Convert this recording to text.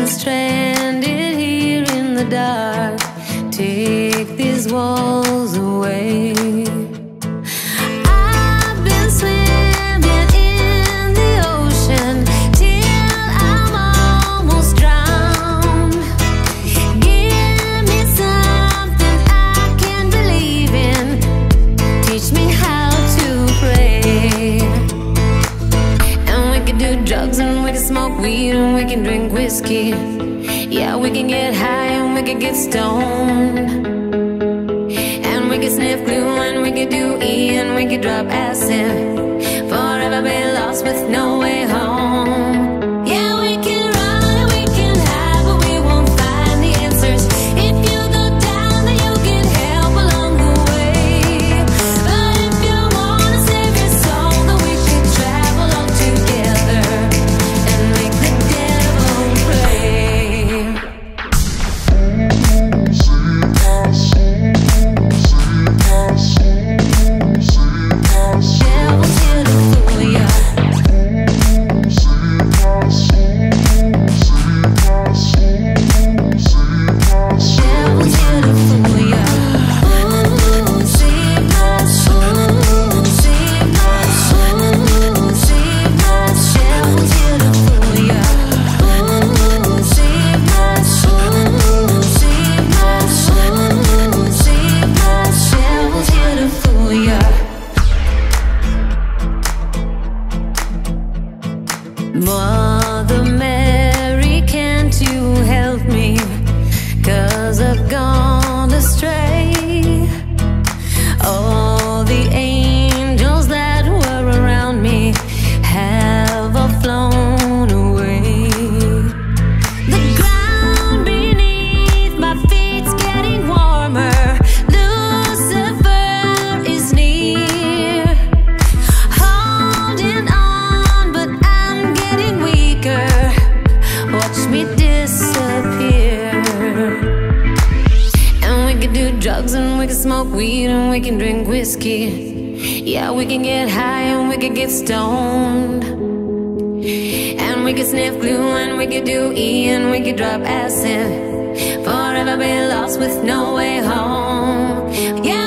been stranded here in the dark. Take these walls away. I've been swimming in the ocean till I'm almost drowned. Give me something I can believe in. Teach me how to pray. And we can do drugs and we can smoke weed and we can drink whiskey. Yeah, we can get high and we can get stoned. And we can sniff glue and we can do E and we can drop acid. Forever be lost with no way home. Yeah, we can run and we can hide, but we won't find the answers. If you go down, then you'll get help along the way. But if you wanna save your soul, then we should travel all together and make the devil pray. Devil's here to fool ya. Devil's here to fool ya. Ooh, save my soul, save my soul, save my soul. Devil's here to fool ya. Ooh, save my soul, save my soul, save my soul. Devil's here to fool ya. Mother Mary, can't you help me? 'Cause I've gone astray. All the angels that were around me have all flown away. The ground beneath my feet's getting warmer. Lucifer is near. Holding on, but I'm getting weaker. Watch me disappear. And we can do drugs and we can smoke weed and we can drink whiskey. Yeah, we can get high and we can get stoned. And we can sniff glue and we can do E and we can drop acid. Forever be lost with no way home. Yeah.